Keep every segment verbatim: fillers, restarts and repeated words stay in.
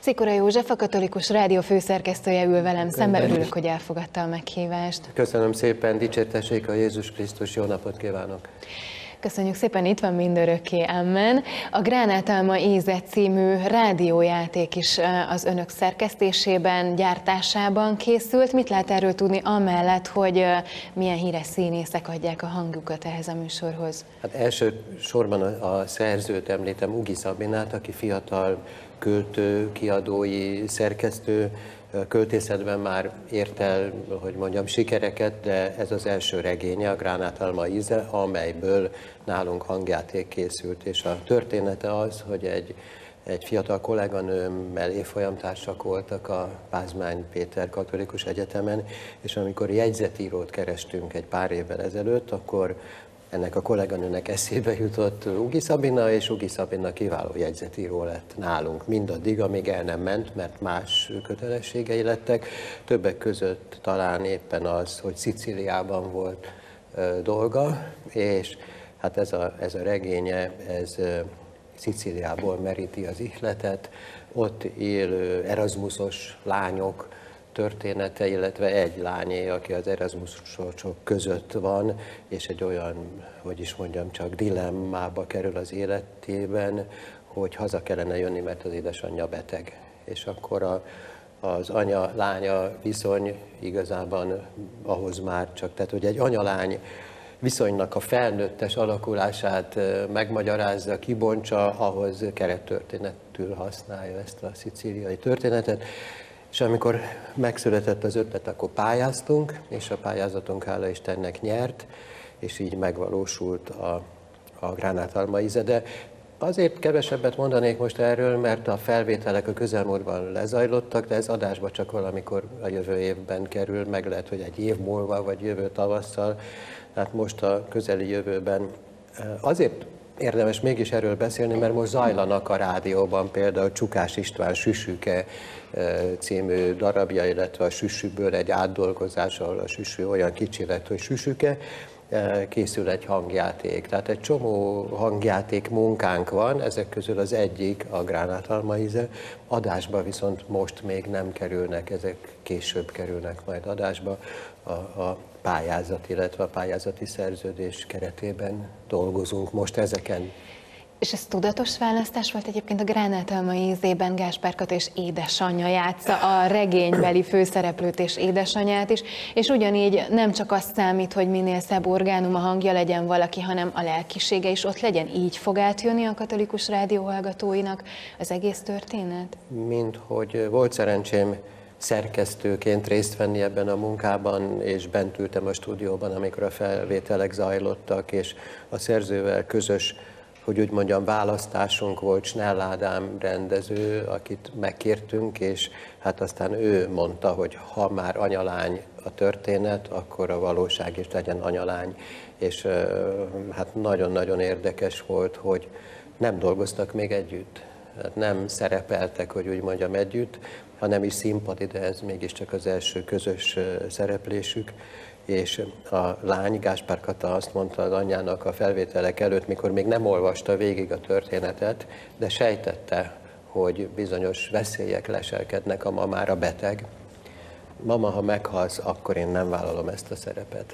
Szikora József, a Katolikus Rádió főszerkesztője ül velem szembe. Örülök, hogy elfogadta a meghívást. Köszönöm szépen, dicsértessék a Jézus Krisztus, jó napot kívánok! Köszönjük szépen, itt van mindörökké, amen. A Gránátalma íze című rádiójáték is az önök szerkesztésében, gyártásában készült. Mit lehet erről tudni amellett, hogy milyen híres színészek adják a hangjukat ehhez a műsorhoz? Hát elsősorban a, a szerzőt említem, Ugi Szabinát, aki fiatal költő, kiadói, szerkesztő, költészetben már ért el, hogy mondjam, sikereket, de ez az első regénye, a Gránátalma íze, amelyből nálunk hangjáték készült, és a története az, hogy egy, egy fiatal kolléganőmmel évfolyamtársak voltak a Pázmány Péter Katolikus Egyetemen, és amikor jegyzetírót kerestünk egy pár évvel ezelőtt, akkor ennek a kolléganőnek eszébe jutott Ugi Szabina, és Ugi Szabina kiváló jegyzetíró lett nálunk mindaddig, amíg el nem ment, mert más kötelességei lettek. Többek között talán éppen az, hogy Szicíliában volt uh, dolga, és hát ez a, ez a regénye, ez uh, Szicíliából meríti az ihletet, ott élő Erasmusos lányok története, illetve egy lányé, aki az Erasmusosok között van, és egy olyan, hogy is mondjam, csak dilemmába kerül az életében, hogy haza kellene jönni, mert az édesanyja beteg. És akkor a, az anya-lánya viszony igazában ahhoz már csak, tehát hogy egy anya-lány viszonynak a felnőttes alakulását megmagyarázza, kibontsa, ahhoz kerettörténetül használja ezt a szicíliai történetet. És amikor megszületett az ötlet, akkor pályáztunk, és a pályázatunk, hála Istennek, nyert, és így megvalósult a, a Gránátalma íze. De azért kevesebbet mondanék most erről, mert a felvételek a közelmúltban lezajlottak, de ez adásba csak valamikor a jövő évben kerül, meg lehet, hogy egy év múlva, vagy jövő tavasszal, tehát most a közeli jövőben. Azért érdemes mégis erről beszélni, mert most zajlanak a rádióban például Csukás István Süsüke című darabja, illetve a Süsüből egy átdolgozás, ahol a Süsü olyan kicsi lett, hogy Süsüke, készül egy hangjáték. Tehát egy csomó hangjáték munkánk van, ezek közül az egyik a Gránátalma íze, adásba viszont most még nem kerülnek, ezek később kerülnek majd adásba. A, a pályázat, illetve a pályázati szerződés keretében dolgozunk most ezeken. És ez tudatos választás volt egyébként? A Gránátalma ízében Gáspár Kata és édesanyja játsza a regénybeli főszereplőt és édesanyját is, és ugyanígy nem csak azt számít, hogy minél szebb orgánum a hangja legyen valaki, hanem a lelkisége is ott legyen. Így fog átjönni a Katolikus Rádió hallgatóinak az egész történet? Mint hogy volt szerencsém szerkesztőként részt venni ebben a munkában, és bent ültem a stúdióban, amikor a felvételek zajlottak, és a szerzővel közös, hogy úgy mondjam, választásunk volt, Snell Ádám rendező, akit megkértünk, és hát aztán ő mondta, hogy ha már anyalány a történet, akkor a valóság is legyen anyalány. És hát nagyon-nagyon érdekes volt, hogy nem dolgoztak még együtt, hát nem szerepeltek, hogy úgy mondjam, együtt, hanem is színpadi, de ez mégiscsak az első közös szereplésük. És a lány, Gáspár Kata azt mondta az anyjának a felvételek előtt, mikor még nem olvasta végig a történetet, de sejtette, hogy bizonyos veszélyek leselkednek a mamára, beteg. Mama, ha meghalsz, akkor én nem vállalom ezt a szerepet.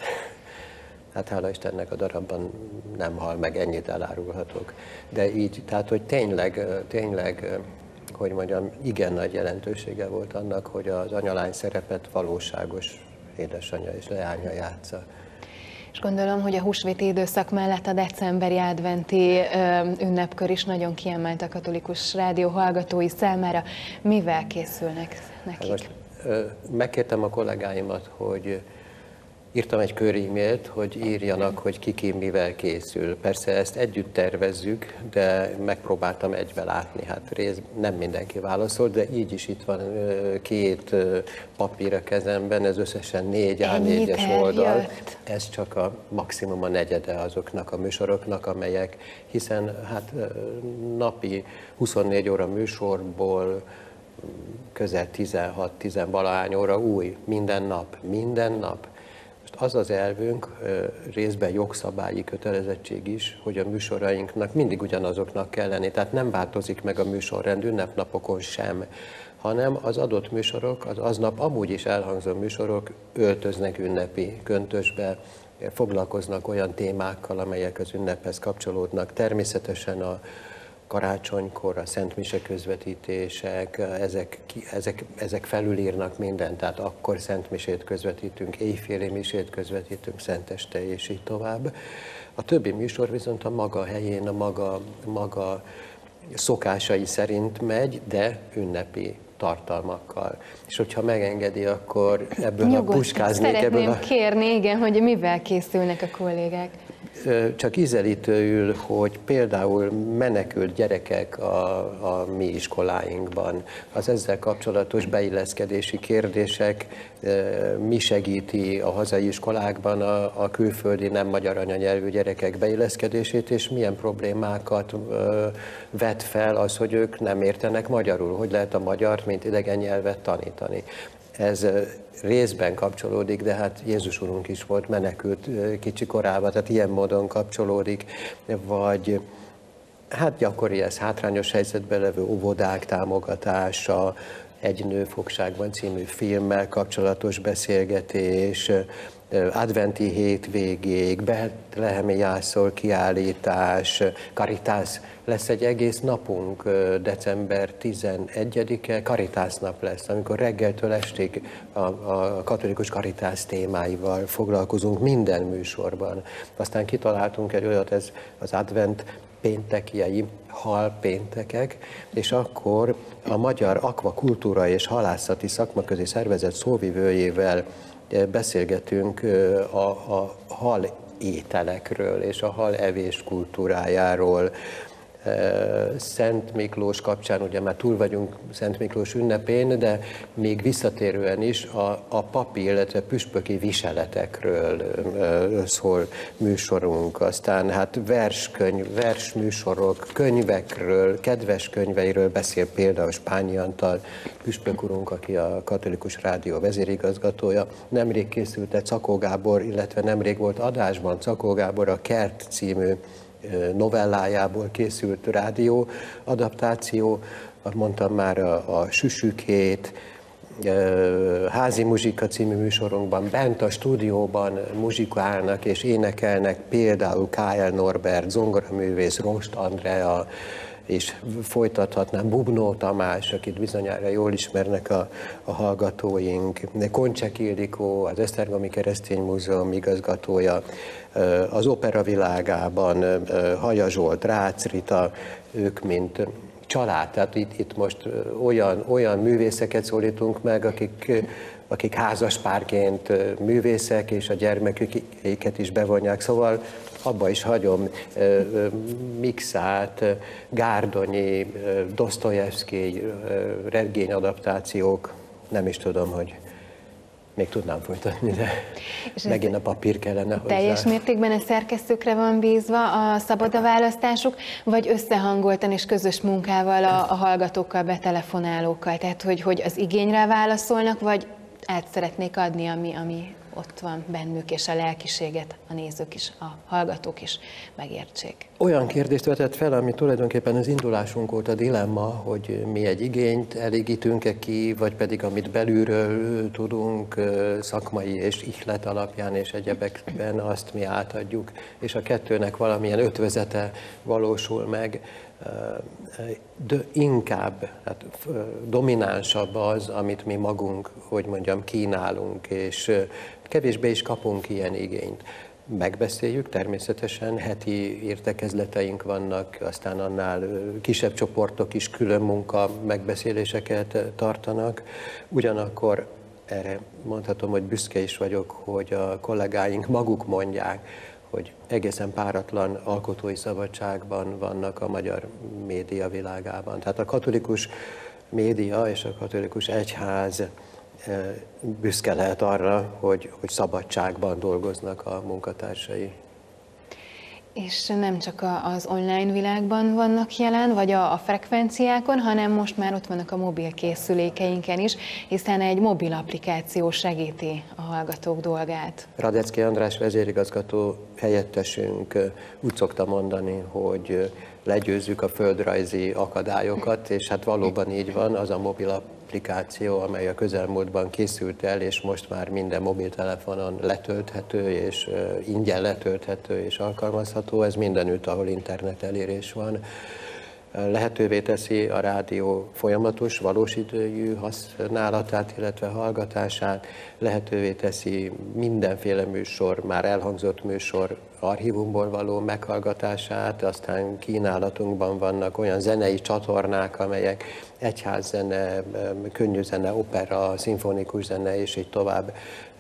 Hát hála Istennek a darabban nem hal meg, ennyit elárulhatok. De így, tehát hogy tényleg, tényleg, hogy mondjam, igen nagy jelentősége volt annak, hogy az anyalány szerepet valóságos édesanyja és leánya játsza. És gondolom, hogy a húsvéti időszak mellett a decemberi adventi ünnepkör is nagyon kiemelt a Katolikus Rádió hallgatói számára. Mivel készülnek nekik? Hát most megkértem a kollégáimat, hogy írtam egy kör-e-mailt, hogy írjanak, hogy ki ki mivel készül. Persze ezt együtt tervezzük, de megpróbáltam egybe látni. Hát rész, nem mindenki válaszolt, de így is itt van két papír a kezemben, ez összesen négy á négyes oldal. Ez csak a maximum a negyede azoknak a műsoroknak, amelyek, hiszen hát napi huszonnégy óra műsorból közel tizenhat-tizenvalahány óra új, minden nap, minden nap. most az az elvünk, részben jogszabályi kötelezettség is, hogy a műsorainknak mindig ugyanazoknak kell lenni. Tehát nem változik meg a műsorrend ünnepnapokon sem, hanem az adott műsorok, az aznap amúgy is elhangzó műsorok öltöznek ünnepi köntösbe, foglalkoznak olyan témákkal, amelyek az ünnephez kapcsolódnak. Természetesen a karácsonykor a szentmise közvetítések, ezek, ezek, ezek felülírnak mindent, tehát akkor szentmisét közvetítünk, éjféli misét közvetítünk, szenteste és így tovább. A többi műsor viszont a maga helyén, a maga, maga szokásai szerint megy, de ünnepi tartalmakkal. És hogyha megengedi, akkor ebből Nyugodt, a puskáznék. Szeretném ebből a... kérni, igen, hogy mivel készülnek a kollégák. Csak ízelítőül, hogy például menekült gyerekek a, a mi iskoláinkban, az ezzel kapcsolatos beilleszkedési kérdések, mi segíti a hazai iskolákban a, a külföldi, nem magyar anyanyelvű gyerekek beilleszkedését, és milyen problémákat vet fel az, hogy ők nem értenek magyarul, hogy lehet a magyart, mint idegen nyelvet tanítani. Ez részben kapcsolódik, de hát Jézus Urunk is volt menekült kicsi korában, tehát ilyen módon kapcsolódik, vagy hát gyakori ez hátrányos helyzetben levő óvodák támogatása, Egy nő fogságban című filmmel kapcsolatos beszélgetés, adventi hétvégék, betlehemi jászol kiállítás, Caritas, lesz egy egész napunk, december tizenegyedike, Caritas nap lesz, amikor reggeltől estig a, a katolikus Caritas témáival foglalkozunk minden műsorban. Aztán kitaláltunk egy olyat, ez az advent péntekjei, hal péntekek, és akkor a Magyar Akvakultúra és Halászati Szakmaközi Szervezet szóvivőjével beszélgetünk a, a hal ételekről és a hal evés kultúrájáról. Szent Miklós kapcsán, ugye már túl vagyunk Szent Miklós ünnepén, de még visszatérően is a, a papi, illetve püspöki viseletekről szól műsorunk. Aztán hát verskönyv, versműsorok, könyvekről, kedves könyveiről beszél például Spányi Antal püspök urunk, aki a Katolikus Rádió vezérigazgatója. Nemrég készült egy Czakó Gábor, illetve nemrég volt adásban Czakó Gábor a Kert című novellájából készült rádió adaptáció, mondtam már a, a Süsükét, Házi Muzsika című műsorunkban, bent a stúdióban muzsikálnak és énekelnek például K L Norbert, zongoraművész, Rost Andrea, és folytathatnám Bubnó Tamás, akit bizonyára jól ismernek a, a hallgatóink, Koncsek Ildikó, az Esztergomi Keresztény Múzeum igazgatója, az opera világában Haja Zsolt, Rácz Rita, ők mint család, tehát itt, itt most olyan, olyan művészeket szólítunk meg, akik, akik házaspárként művészek, és a gyermeküket is bevonják, szóval abba is hagyom Mikszát, Gárdonyi, Dosztojevszky regényadaptációk, nem is tudom, hogy még tudnám folytatni, de és megint a papír kellene hozzá. Teljes mértékben a szerkesztőkre van bízva a szabad a választásuk, vagy összehangoltan és közös munkával a, a hallgatókkal, betelefonálókkal? Tehát, hogy, hogy az igényre válaszolnak, vagy át szeretnék adni, ami, ami ott van bennük, és a lelkiséget a nézők is, a hallgatók is megértsék. Olyan kérdést vetett fel, ami tulajdonképpen az indulásunk volt a dilemma, hogy mi egy igényt elégítünk-e ki, vagy pedig amit belülről tudunk szakmai és ihlet alapján és egyebekben, azt mi átadjuk, és a kettőnek valamilyen ötvözete valósul meg. De inkább, hát dominánsabb az, amit mi magunk, hogy mondjam, kínálunk, és kevésbé is kapunk ilyen igényt. Megbeszéljük, természetesen heti értekezleteink vannak, aztán annál kisebb csoportok is külön munka megbeszéléseket tartanak. Ugyanakkor erre mondhatom, hogy büszke is vagyok, hogy a kollégáink maguk mondják, hogy egészen páratlan alkotói szabadságban vannak a magyar média világában. Tehát a katolikus média és a katolikus egyház büszke lehet arra, hogy, hogy szabadságban dolgoznak a munkatársai. És nem csak a- az online világban vannak jelen, vagy a, a frekvenciákon, hanem most már ott vannak a mobil készülékeinken is, hiszen egy mobil applikáció segíti a hallgatók dolgát. Radecki András vezérigazgató helyettesünk úgy szokta mondani, hogy legyőzzük a földrajzi akadályokat, és hát valóban így van, az a mobil applikáció, amely a közelmúltban készült el, és most már minden mobiltelefonon letölthető, és ingyen letölthető és alkalmazható, ez mindenütt, ahol internet elérés van. Lehetővé teszi a rádió folyamatos, valós idejű használatát, illetve hallgatását, lehetővé teszi mindenféle műsor, már elhangzott műsor archívumból való meghallgatását, aztán kínálatunkban vannak olyan zenei csatornák, amelyek egyházzene, könnyű zene, opera, szimfonikus zene, és így tovább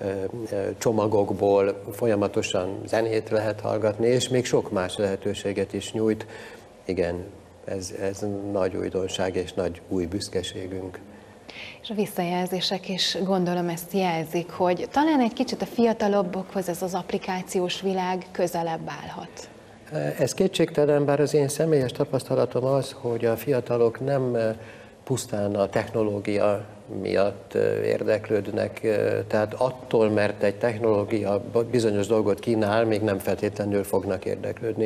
csomagokból folyamatosan zenét lehet hallgatni, és még sok más lehetőséget is nyújt. Igen, ez, ez nagy újdonság és nagy új büszkeségünk. És a visszajelzések is gondolom ezt jelzik, hogy talán egy kicsit a fiatalabbakhoz ez az applikációs világ közelebb állhat. Ez kétségtelen, bár az én személyes tapasztalatom az, hogy a fiatalok nem pusztán a technológia miatt érdeklődnek, tehát attól, mert egy technológia bizonyos dolgot kínál, még nem feltétlenül fognak érdeklődni.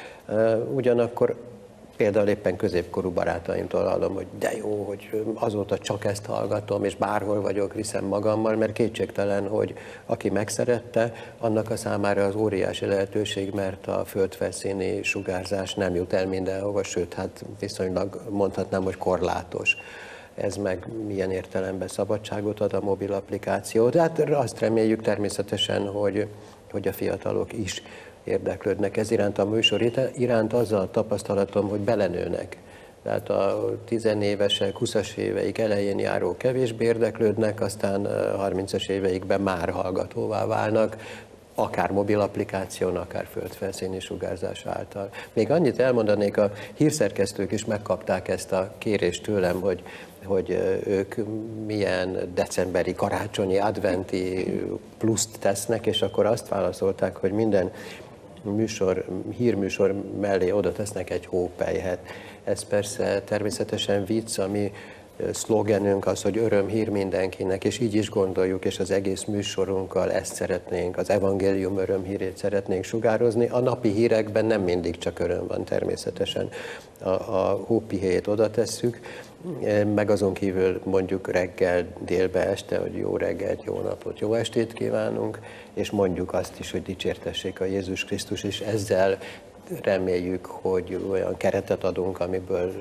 Ugyanakkor például éppen középkorú barátaimtól hallom, hogy de jó, hogy azóta csak ezt hallgatom, és bárhol vagyok, viszem magammal, mert kétségtelen, hogy aki megszerette, annak a számára az óriási lehetőség, mert a földfelszíni sugárzás nem jut el mindenhova, sőt, hát viszonylag mondhatnám, hogy korlátos. Ez meg milyen értelemben szabadságot ad a mobil applikáció. De hát azt reméljük természetesen, hogy, hogy a fiatalok is érdeklődnek ez iránt, a műsor iránt, azzal a tapasztalatom, hogy belenőnek. Tehát a tizenévesek, húszas éveik elején járó kevésbé érdeklődnek, aztán harmincas éveikben már hallgatóvá válnak, akár mobil applikáción, akár földfelszíni sugárzás által. Még annyit elmondanék, a hírszerkesztők is megkapták ezt a kérést tőlem, hogy, hogy ők milyen decemberi, karácsonyi, adventi pluszt tesznek, és akkor azt válaszolták, hogy minden műsor, hírműsor mellé oda tesznek egy hópelyhet. Ez persze természetesen vicc, ami szlogenünk az, hogy örömhír mindenkinek, és így is gondoljuk, és az egész műsorunkkal ezt szeretnénk, az evangélium örömhírét szeretnénk sugározni. A napi hírekben nem mindig csak öröm van, természetesen a, a hópihét oda tesszük, meg azon kívül mondjuk reggel, délbe, este, hogy jó reggelt, jó napot, jó estét kívánunk, és mondjuk azt is, hogy dicsértessék a Jézus Krisztus, és ezzel reméljük, hogy olyan keretet adunk, amiből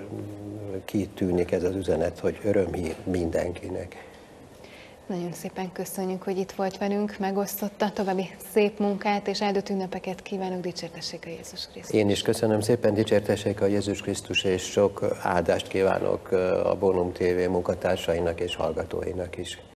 kitűnik ez az üzenet, hogy örömhír mindenkinek. Nagyon szépen köszönjük, hogy itt volt velünk, megosztotta, további szép munkát és áldott ünnepeket kívánok, dicsértessék a Jézus Krisztus. Én is köszönöm szépen, dicsértessék a Jézus Krisztus, és sok áldást kívánok a Bonum té vé munkatársainak és hallgatóinak is.